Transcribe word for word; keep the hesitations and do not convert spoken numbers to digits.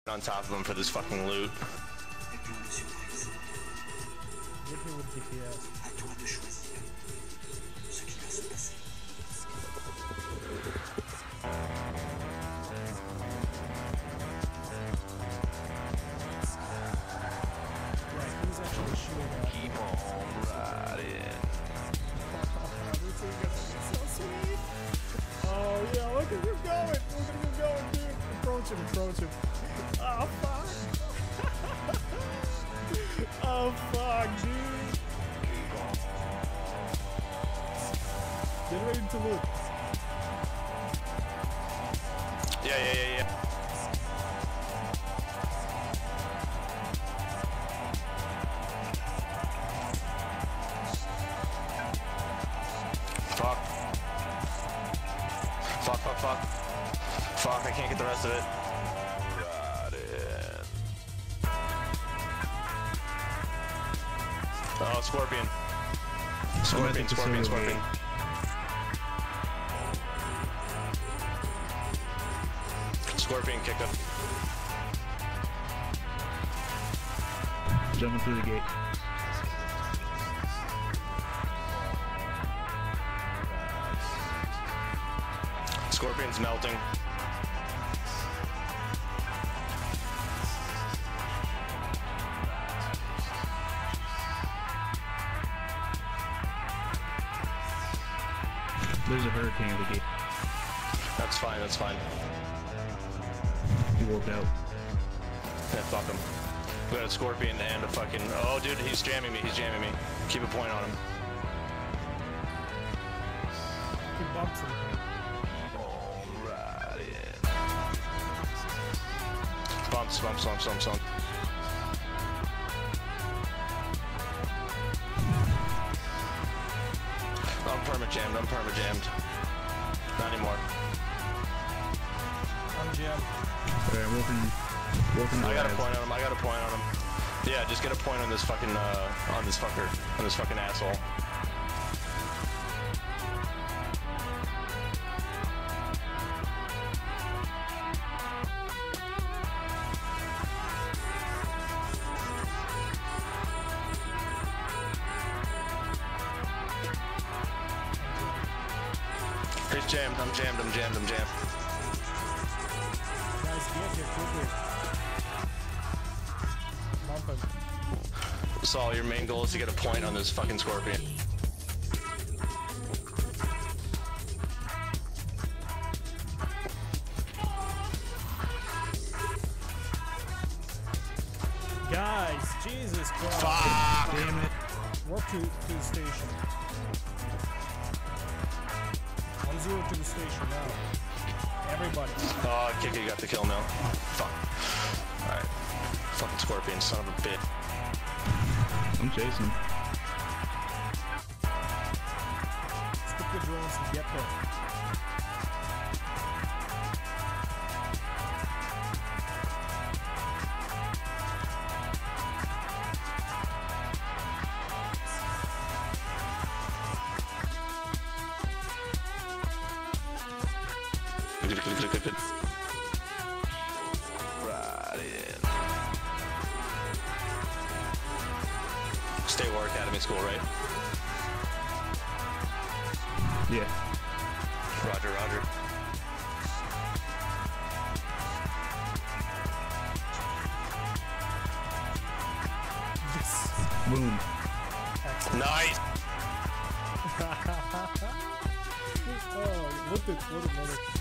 on top of him for this fucking loot. Hit me with D P S. Yeah, he's actually shooting at me. Keep on riding. So sweet. Oh yeah, look at him going. Look at him going, dude. Approach him, approach him. Oh fuck. Oh fuck, dude. Get ready to loot. Yeah, yeah, yeah, yeah. Fuck. Fuck, fuck, fuck. Fuck, I can't get the rest of it. Got it. Oh, Scorpion. Scorpion, Scorpion, Scorpion. Scorpion kick up. Jumping through the gate. Scorpion's melting. There's a hurricane at the gate. That's fine, that's fine. He walked out. Yeah, fuck him. We got a Scorpion and a fucking... Oh, dude, he's jamming me, he's jamming me. Keep a point on him. He bumps him. Alright. Bumps, bumps, bumps, bumps, bumps. I'm perma-jammed, I'm perma-jammed. Not anymore. I'm jammed. Alright, I'm walking, walking I got a rise. point on him, I got a point on him. Yeah, just get a point on this fucking, uh, on this fucker. On this fucking asshole. He's jammed, I'm jammed, I'm jammed, I'm jammed. Guys, get here quickly. Bump him. Saul, your main goal is to get a point on this fucking Scorpion. Guys, Jesus Christ. Fuck! Damn it. Walk to, to the station. One zero to the station now. Everybody. Oh, Kiki got the kill now. Fuck. Alright. Fucking Scorpion, son of a bitch. I'm chasing. Stick the drones and get there. Good, good, good, good, good. Right in. Stay War Academy School, right? Yeah. Roger, roger. Yes. Boom. Excellent. Nice! Oh, look at what a mother.